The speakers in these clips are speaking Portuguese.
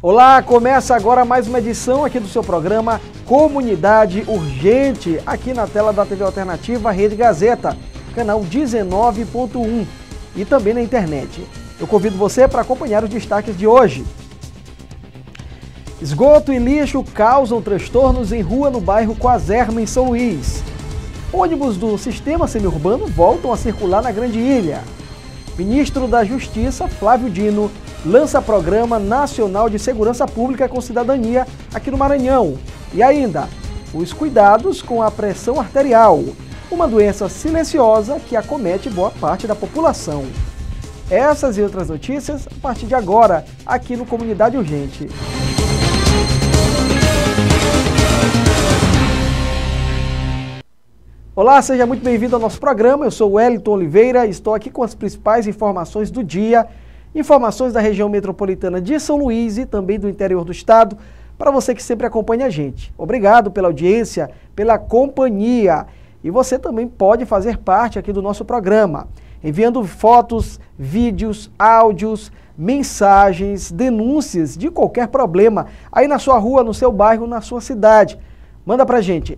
Olá, começa agora mais uma edição aqui do seu programa Comunidade Urgente, aqui na tela da TV Alternativa Rede Gazeta, canal 19.1 e também na internet. Eu convido você para acompanhar os destaques de hoje. Esgoto e lixo causam transtornos em rua no bairro Coazerma, em São Luís. Ônibus do sistema semiurbano voltam a circular na Grande Ilha. Ministro da Justiça, Flávio Dino, lança Programa Nacional de Segurança Pública com Cidadania aqui no Maranhão. E ainda, os cuidados com a pressão arterial, uma doença silenciosa que acomete boa parte da população. Essas e outras notícias a partir de agora, aqui no Comunidade Urgente. Olá, seja muito bem-vindo ao nosso programa. Eu sou o Wellington Oliveira e estou aqui com as principais informações do dia, informações da região metropolitana de São Luís e também do interior do estado, para você que sempre acompanha a gente. Obrigado pela audiência, pela companhia. E você também pode fazer parte aqui do nosso programa, enviando fotos, vídeos, áudios, mensagens, denúncias de qualquer problema aí na sua rua, no seu bairro, na sua cidade. Manda pra gente,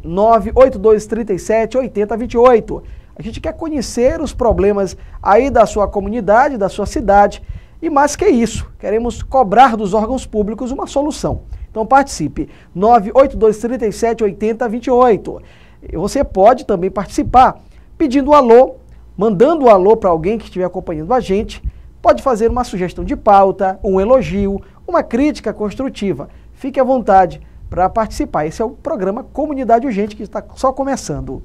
98237-8028. A gente quer conhecer os problemas aí da sua comunidade, da sua cidade. E mais que isso, queremos cobrar dos órgãos públicos uma solução. Então participe, 98237-8028. Você pode também participar pedindo um alô, mandando um alô para alguém que estiver acompanhando a gente. Pode fazer uma sugestão de pauta, um elogio, uma crítica construtiva. Fique à vontade para participar. Esse é o programa Comunidade Urgente que está só começando.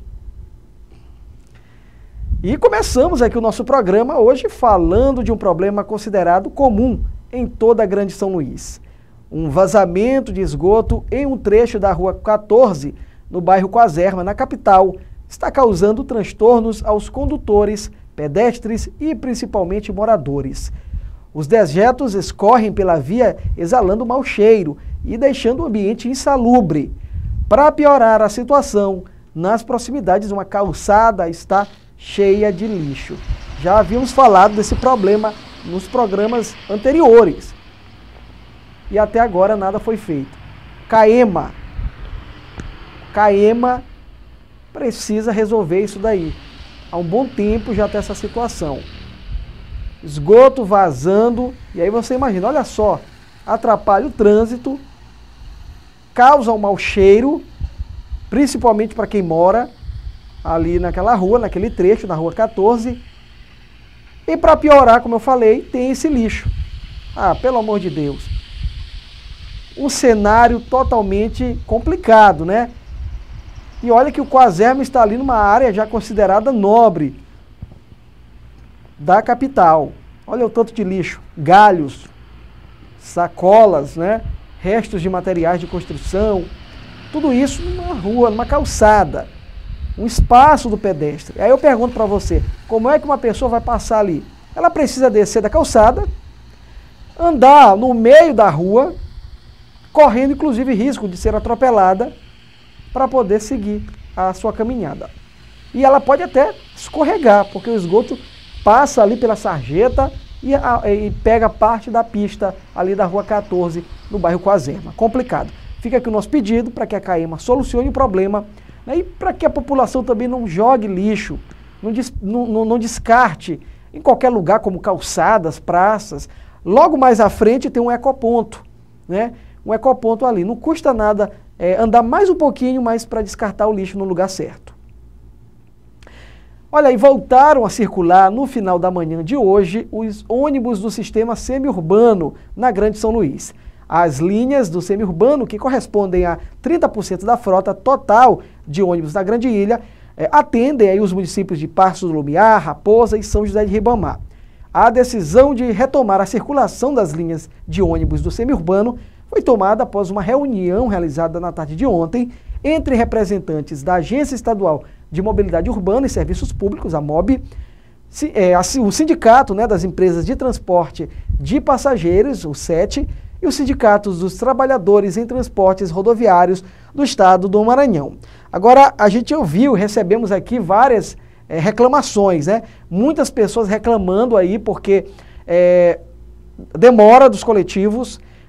E começamos aqui o nosso programa hoje falando de um problema considerado comum em toda a Grande São Luís. Um vazamento de esgoto em um trecho da Rua 14, no bairro Coazerma, na capital, está causando transtornos aos condutores, pedestres e principalmente moradores. Os dejetos escorrem pela via exalando mau cheiro e deixando o ambiente insalubre. Para piorar a situação, nas proximidades uma calçada está cheia de lixo. Já havíamos falado desse problema nos programas anteriores. E até agora nada foi feito. CAEMA precisa resolver isso daí. Há um bom tempo já tem essa situação. Esgoto vazando, e aí você imagina, olha só, atrapalha o trânsito, causa um mau cheiro, principalmente para quem mora ali naquela rua, naquele trecho, na Rua 14. E para piorar, como eu falei, tem esse lixo. Ah, pelo amor de Deus. Um cenário totalmente complicado, né? E olha que o Coazerma está ali numa área já considerada nobre da capital. Olha o tanto de lixo, galhos, sacolas, né? Restos de materiais de construção, tudo isso numa rua, numa calçada, um espaço do pedestre. Aí eu pergunto para você, como é que uma pessoa vai passar ali? Ela precisa descer da calçada, andar no meio da rua, correndo inclusive risco de ser atropelada para poder seguir a sua caminhada. E ela pode até escorregar, porque o esgoto passa ali pela sarjeta e pega parte da pista ali da Rua 14, no bairro Coazerma. Complicado. Fica aqui o nosso pedido para que a CAEMA solucione o problema, né, e para que a população também não jogue lixo, não descarte em qualquer lugar, como calçadas, praças. Logo mais à frente tem um ecoponto, né? Um ecoponto ali. Não custa nada andar mais um pouquinho, mas para descartar o lixo no lugar certo. Olha, e voltaram a circular no final da manhã de hoje os ônibus do sistema semiurbano na Grande São Luís. As linhas do semiurbano, que correspondem a 30% da frota total de ônibus na Grande Ilha, atendem aí os municípios de Paços do Lumiar, Raposa e São José de Ribamar. A decisão de retomar a circulação das linhas de ônibus do semiurbano foi tomada após uma reunião realizada na tarde de ontem entre representantes da Agência Estadual de Mobilidade Urbana e Serviços Públicos, a MOB, o Sindicato, né, das Empresas de Transporte de Passageiros, o SET, e os sindicatos dos trabalhadores em transportes rodoviários do estado do Maranhão. Agora, a gente ouviu, recebemos aqui várias reclamações, né? Muitas pessoas reclamando aí porque demora dos coletivos,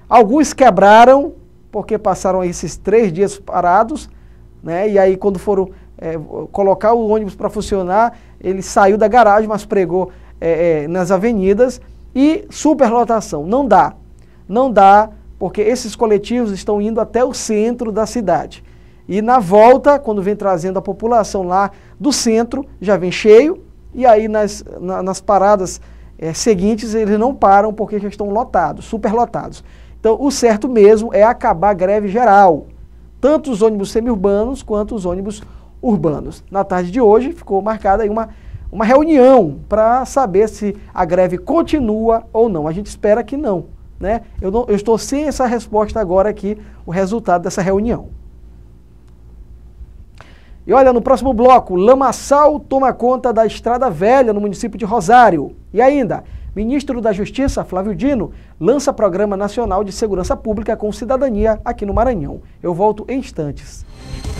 Alguns quebraram, porque passaram esses 3 dias parados, né? E aí quando foram colocar o ônibus para funcionar, ele saiu da garagem, mas pregou nas avenidas, e superlotação. Não dá. Não dá, porque esses coletivos estão indo até o centro da cidade. E na volta, quando vem trazendo a população lá do centro, já vem cheio, e aí nas paradas seguintes eles não param porque já estão lotados, superlotados. Então o certo mesmo é acabar a greve geral, tanto os ônibus semi-urbanos quanto os ônibus urbanos. Na tarde de hoje ficou marcada aí uma reunião para saber se a greve continua ou não. A gente espera que não, né? Eu estou sem essa resposta agora aqui, o resultado dessa reunião. E olha, no próximo bloco, lamaçal toma conta da Estrada Velha no município de Rosário. E ainda, ministro da Justiça, Flávio Dino, lança Programa Nacional de Segurança Pública com Cidadania aqui no Maranhão. Eu volto em instantes.